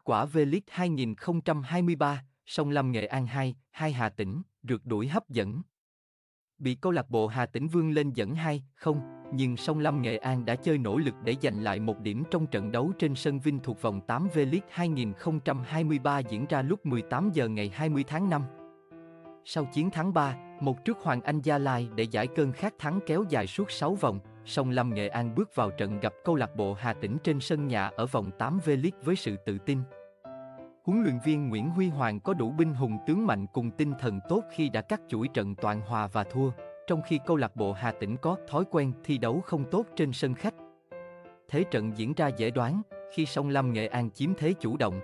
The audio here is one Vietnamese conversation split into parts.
quả V-League 2023, Sông Lam Nghệ An 2-2 Hà Tĩnh, rượt đuổi hấp dẫn. Bị câu lạc bộ Hà Tĩnh vươn lên dẫn 2-0, nhưng Sông Lam Nghệ An đã chơi nỗ lực để giành lại một điểm trong trận đấu trên sân Vinh thuộc vòng 8 V-League 2023 diễn ra lúc 18 giờ ngày 20 tháng 5. Sau chiến thắng 3-1 trước Hoàng Anh Gia Lai để giải cơn khát thắng kéo dài suốt 6 vòng, Sông Lam Nghệ An bước vào trận gặp câu lạc bộ Hà Tĩnh trên sân nhà ở vòng 8 V-League với sự tự tin. Huấn luyện viên Nguyễn Huy Hoàng có đủ binh hùng tướng mạnh cùng tinh thần tốt khi đã cắt chuỗi trận toàn hòa và thua, trong khi câu lạc bộ Hà Tĩnh có thói quen thi đấu không tốt trên sân khách. Thế trận diễn ra dễ đoán khi Sông Lam Nghệ An chiếm thế chủ động,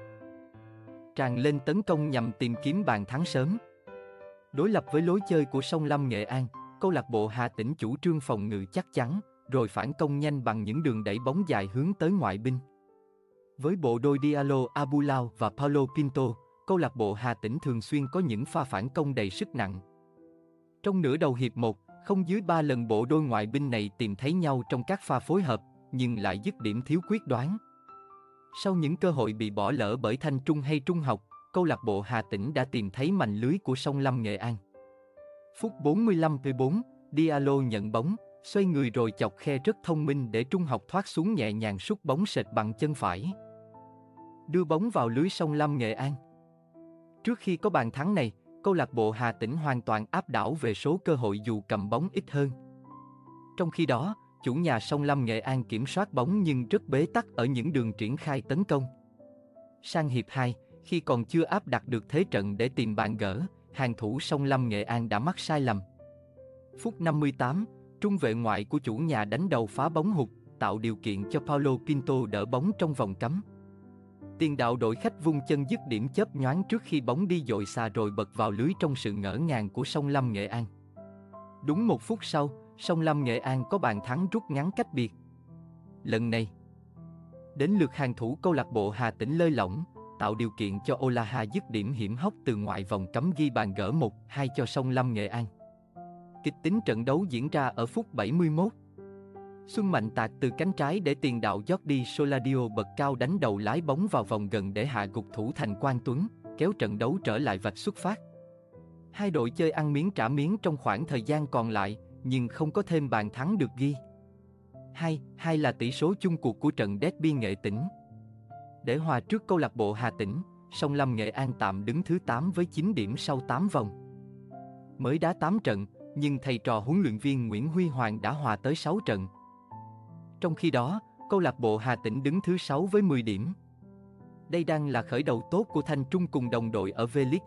tràn lên tấn công nhằm tìm kiếm bàn thắng sớm. Đối lập với lối chơi của Sông Lam Nghệ An, câu lạc bộ Hà Tĩnh chủ trương phòng ngự chắc chắn, rồi phản công nhanh bằng những đường đẩy bóng dài hướng tới ngoại binh. Với bộ đôi Diallo Abulao và Paulo Pinto, câu lạc bộ Hà Tĩnh thường xuyên có những pha phản công đầy sức nặng. Trong nửa đầu hiệp 1, không dưới 3 lần bộ đôi ngoại binh này tìm thấy nhau trong các pha phối hợp, nhưng lại dứt điểm thiếu quyết đoán. Sau những cơ hội bị bỏ lỡ bởi Thanh Trung hay Trung Học, câu lạc bộ Hà Tĩnh đã tìm thấy mành lưới của Sông Lam Nghệ An. Phút 45-4, Diallo nhận bóng, xoay người rồi chọc khe rất thông minh để Trung Học thoát xuống nhẹ nhàng sút bóng sệt bằng chân phải, đưa bóng vào lưới Sông Lam Nghệ An. Trước khi có bàn thắng này, câu lạc bộ Hà Tĩnh hoàn toàn áp đảo về số cơ hội dù cầm bóng ít hơn. Trong khi đó, chủ nhà Sông Lam Nghệ An kiểm soát bóng nhưng rất bế tắc ở những đường triển khai tấn công. Sang hiệp 2, khi còn chưa áp đặt được thế trận để tìm bàn gỡ, hàng thủ Sông Lam Nghệ An đã mắc sai lầm. Phút 58, trung vệ ngoại của chủ nhà đánh đầu phá bóng hụt, tạo điều kiện cho Paulo Pinto đỡ bóng trong vòng cấm. Tiền đạo đội khách vung chân dứt điểm chớp nhoáng trước khi bóng đi dội xa rồi bật vào lưới trong sự ngỡ ngàng của Sông Lam Nghệ An. Đúng 1 phút sau, Sông Lam Nghệ An có bàn thắng rút ngắn cách biệt. Lần này, đến lượt hàng thủ câu lạc bộ Hà Tĩnh lơi lỏng, tạo điều kiện cho Olaha dứt điểm hiểm hóc từ ngoại vòng cấm ghi bàn gỡ 1-2 cho Sông Lam Nghệ An. Kịch tính trận đấu diễn ra ở phút 71. Xuân Mạnh tạt từ cánh trái để tiền đạo Jordi Soladio bật cao đánh đầu lái bóng vào vòng gần để hạ gục thủ thành Quang Tuấn, kéo trận đấu trở lại vạch xuất phát. Hai đội chơi ăn miếng trả miếng trong khoảng thời gian còn lại, nhưng không có thêm bàn thắng được ghi. 2-2 là tỷ số chung cuộc của trận derby Nghệ Tĩnh. Để hòa trước câu lạc bộ Hà Tĩnh, Sông Lam Nghệ An tạm đứng thứ 8 với 9 điểm sau 8 vòng. Mới đá 8 trận, nhưng thầy trò huấn luyện viên Nguyễn Huy Hoàng đã hòa tới 6 trận. Trong khi đó, câu lạc bộ Hà Tĩnh đứng thứ 6 với 10 điểm. Đây đang là khởi đầu tốt của Thanh Trung cùng đồng đội ở V-League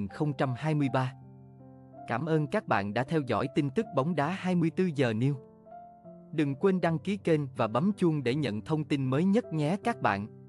2023. Cảm ơn các bạn đã theo dõi tin tức bóng đá 24 giờ News. Đừng quên đăng ký kênh và bấm chuông để nhận thông tin mới nhất nhé các bạn.